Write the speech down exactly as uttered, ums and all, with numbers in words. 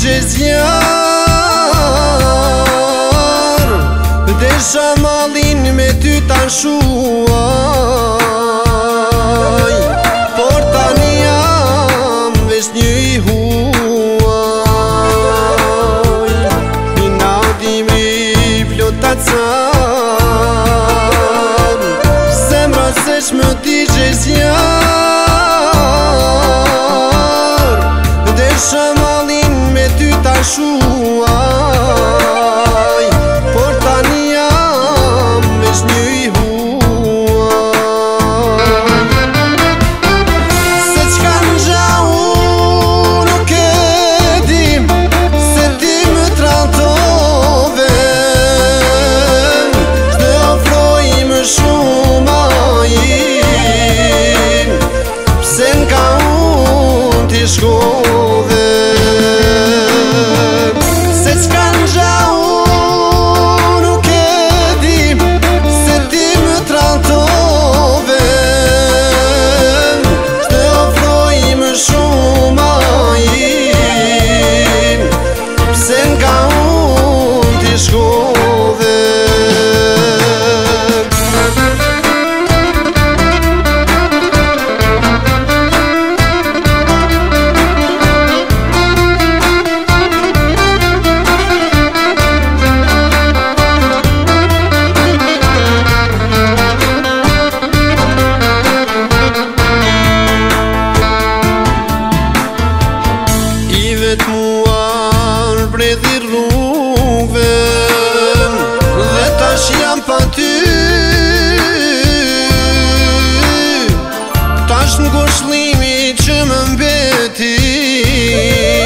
digje zjarë, desha malin me ty ta shuaj, por tani jam vesh një i huaj. I naudimi plot ta carë, zemra sesh më digje zjarë, desha malin me ty ta shuaj, por tani jam vesh një i huaj. Se qka n'gjau nuk e dim, se ti më trantove, s'te ofroj më shumë ajin, pse n'ka unë t'i shkove. Se qka n'gjau nuk e dim, se ti më trantove, s'te ofroj më shumë ajin, pse n'ka unë t'i shkove. Vetë muar bredhi rrugve, dhe tash jam pa ty, tash n'goshlimi që më mbeti.